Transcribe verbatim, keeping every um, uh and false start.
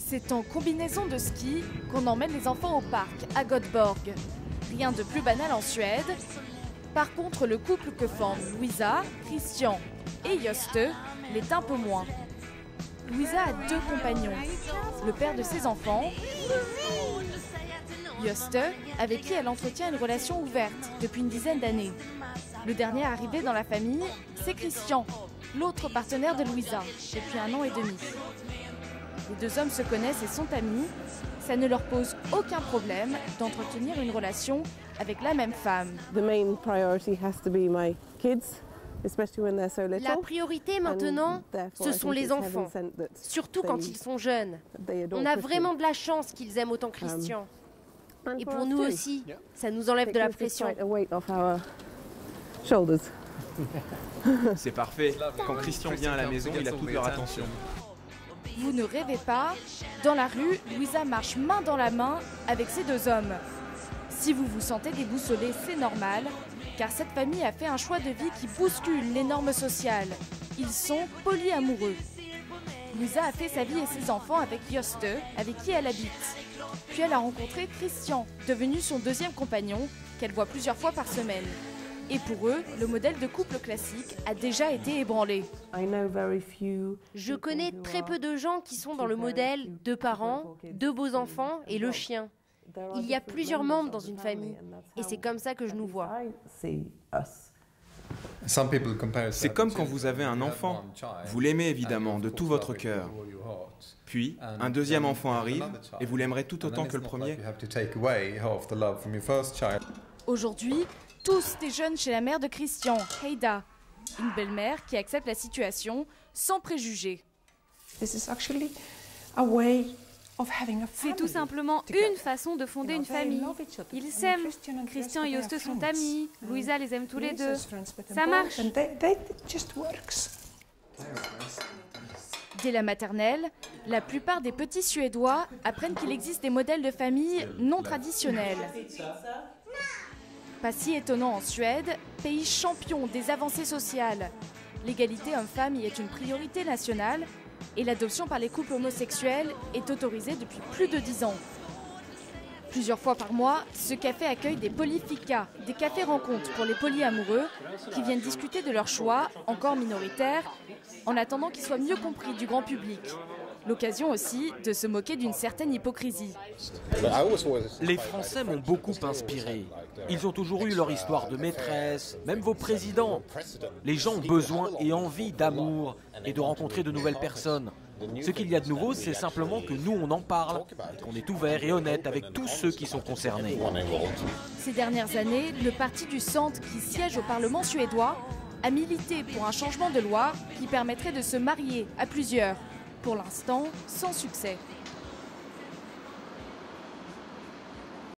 C'est en combinaison de ski qu'on emmène les enfants au parc à Göteborg. Rien de plus banal en Suède. Par contre, le couple que forment Louisa, Christian et Juste l'est un peu moins. Louisa a deux compagnons, le père de ses enfants, Juste, avec qui elle entretient une relation ouverte depuis une dizaine d'années. Le dernier arrivé dans la famille, c'est Christian, l'autre partenaire de Louisa, depuis un an et demi. Les deux hommes se connaissent et sont amis. Ça ne leur pose aucun problème d'entretenir une relation avec la même femme. La priorité maintenant, ce sont les enfants, surtout quand ils sont jeunes. On a vraiment de la chance qu'ils aiment autant Christian. Et pour nous aussi, ça nous enlève de la pression. C'est parfait. Quand Christian vient à la maison, il a toute leur attention. Vous ne rêvez pas, dans la rue, Louisa marche main dans la main avec ces deux hommes. Si vous vous sentez déboussolé, c'est normal, car cette famille a fait un choix de vie qui bouscule les normes sociales. Ils sont polyamoureux. Louisa a fait sa vie et ses enfants avec Juste, avec qui elle habite. Puis elle a rencontré Christian, devenu son deuxième compagnon, qu'elle voit plusieurs fois par semaine. Et pour eux, le modèle de couple classique a déjà été ébranlé. Je connais très peu de gens qui sont dans le modèle deux parents, deux beaux enfants et le chien. Il y a plusieurs membres dans une famille et c'est comme ça que je nous vois. C'est comme quand vous avez un enfant. Vous l'aimez évidemment de tout votre cœur. Puis, un deuxième enfant arrive et vous l'aimerez tout autant que le premier. Aujourd'hui, tous des jeunes chez la mère de Christian, Heida. Une belle-mère qui accepte la situation sans préjugés. C'est tout simplement une façon de fonder une famille. Ils s'aiment. Christian et Juste sont amis. Louisa les aime tous les deux. Ça marche. Dès la maternelle, la plupart des petits Suédois apprennent qu'il existe des modèles de famille non traditionnels. Pas si étonnant en Suède, pays champion des avancées sociales. L'égalité homme-femme y est une priorité nationale et l'adoption par les couples homosexuels est autorisée depuis plus de dix ans. Plusieurs fois par mois, ce café accueille des polyficas, des cafés-rencontres pour les polyamoureux qui viennent discuter de leur choix, encore minoritaire, en attendant qu'ils soient mieux compris du grand public. L'occasion aussi de se moquer d'une certaine hypocrisie. Les Français m'ont beaucoup inspiré. Ils ont toujours eu leur histoire de maîtresse, même vos présidents. Les gens ont besoin et envie d'amour et de rencontrer de nouvelles personnes. Ce qu'il y a de nouveau, c'est simplement que nous, on en parle, et qu'on est ouvert et honnête avec tous ceux qui sont concernés. Ces dernières années, le parti du centre qui siège au Parlement suédois a milité pour un changement de loi qui permettrait de se marier à plusieurs. Pour l'instant, sans succès.